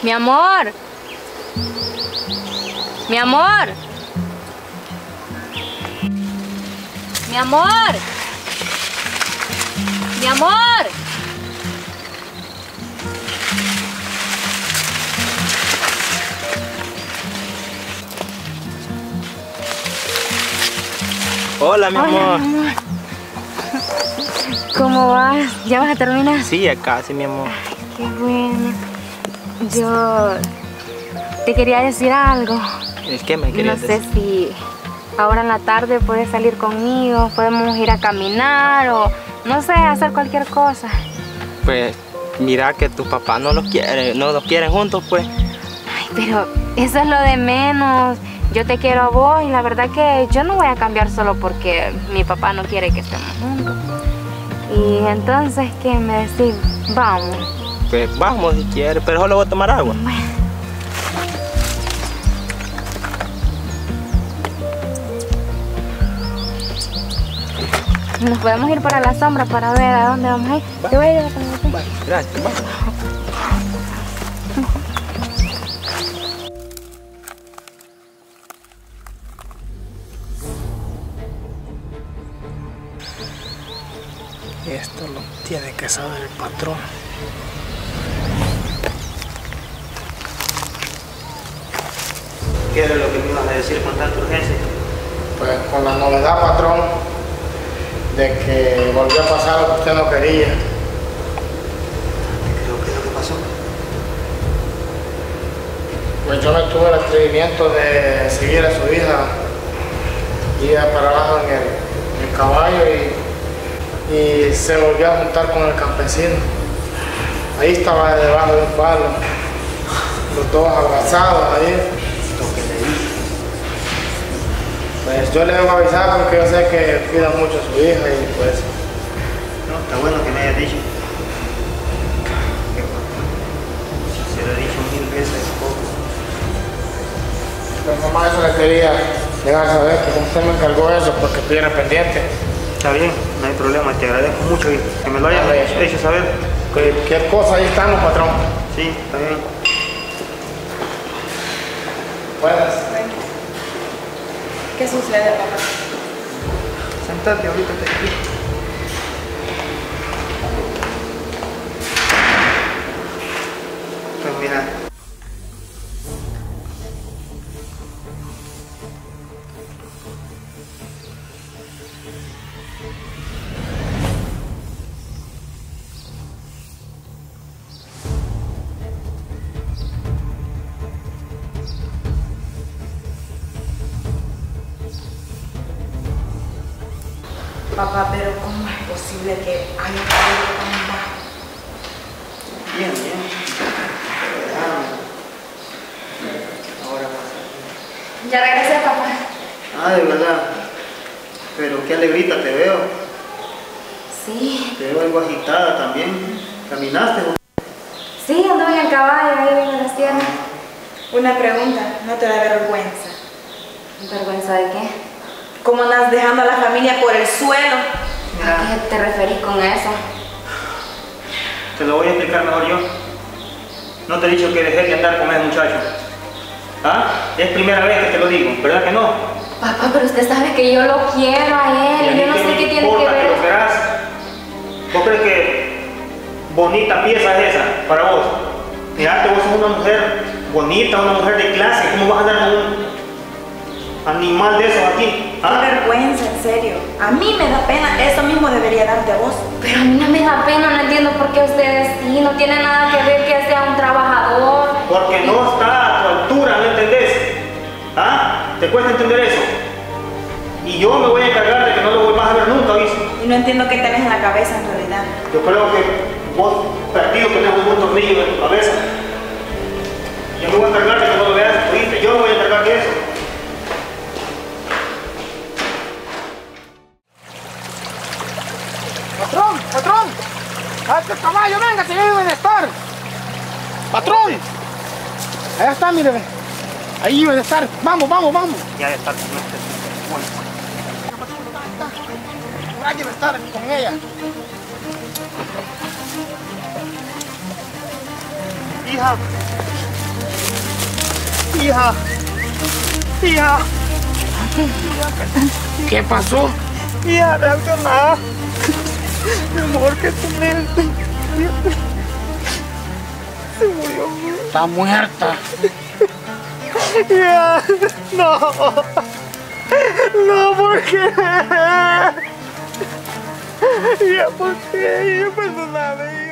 Mi amor. Mi amor. Mi amor. Mi amor. Hola, mi amor. Hola, mi amor. ¿Cómo vas? ¿Ya vas a terminar? Sí, ya casi, mi amor. Ay, qué bueno. Yo te quería decir algo. ¿Es que me querías No sé decir? si ahora en la tarde puedes salir conmigo, podemos ir a caminar o no sé, hacer cualquier cosa. Pues mira que tu papá no los quieren juntos, pues. Ay, pero eso es lo de menos. Yo te quiero a vos y la verdad que yo no voy a cambiar solo porque mi papá no quiere que estemos juntos. Y entonces, ¿qué me decís? Vamos. Pues vamos si quieres, pero solo voy a tomar agua. Bueno. Nos podemos ir para la sombra para ver a dónde vamos a ir. Te voy a llevar con usted. Vale, gracias, vamos. Esto lo tiene que saber el patrón. ¿Qué era lo que me ibas a decir con tanta urgencia? Pues con la novedad, patrón, de que volvió a pasar lo que usted no quería. ¿Qué es lo que pasó? Pues yo me tuve el atrevimiento de seguir a su hija, iba para abajo en el caballo y se volvió a juntar con el campesino. Ahí estaba debajo de un palo, los dos abrazados ahí. Lo que le dije. Pues yo le debo avisar porque yo sé que cuida mucho a su hija y pues... No, está bueno que me hayas dicho. Se lo he dicho 1000 veces, poco. Pero mamá, eso le quería llegar a saber que como usted me encargó eso porque estuviera pendiente. Está bien, no hay problema, te agradezco mucho que me lo hayas hecho saber. Cualquier cosa, ahí estamos, patrón. Sí, está bien. Buenas. ¿Qué sucede, papá? Sentate, ahorita te explico. Pues mira. Papá, pero ¿cómo es posible que haya caído tan bajo? Bien, bien. Ahora pasa. Ya regresé, papá. Ah, de verdad. Pero qué alegrita te veo. Sí. Te veo algo agitada también. ¿Caminaste? Sí, ando en el caballo, ahí viendo las tierras. Una pregunta, ¿no te da vergüenza? ¿Vergüenza de qué? ¿Cómo andas dejando a la familia por el suelo? ¿A qué te referís con eso? Te lo voy a explicar mejor yo. No te he dicho que dejes de andar con ese muchacho. ¿Ah? Es primera vez que te lo digo, ¿verdad que no? Papá, pero usted sabe que yo lo quiero a él. Yo no sé qué tiene que importa que lo ver. querás? ¿Vos crees que bonita pieza es esa para vos? Mirá que vos sos una mujer bonita, una mujer de clase. ¿Cómo vas a andar con un animal de esos aquí? ¿Ah? Qué vergüenza, en serio. A mí me da pena, eso mismo debería darte a vos. Pero a mí no me da pena, no entiendo por qué ustedes sí. No tiene nada que ver que sea un trabajador. Porque no está a tu altura, ¿me entendés? ¿Ah? ¿Te cuesta entender eso? Y yo me voy a encargar de que no lo vuelvas a ver nunca, ¿viste? Y no entiendo qué tenés en la cabeza en realidad. Yo creo que vos perdido tenés un buen tornillo en tu cabeza. Yo me voy a encargar de que no lo veas, ¿oíste? Yo me voy a encargar de eso. ¡Patrón! ¡Patrón! ¡Hazte el caballo! ¡Venga, que ya deben de estar! ¡Patrón! Allá está, mire. Ahí deben de estar. ¡Vamos, vamos, vamos! Ya está, no te bueno. Por ahí debe estar con ella. Hija, Hija. Hija. ¿Qué pasó? Hija, reacciona. Mi amor, ¿qué tenés? Se murió. Está muerta. Hija, no. No, ¿por qué? Hija, ¿por qué? Hija, perdóname.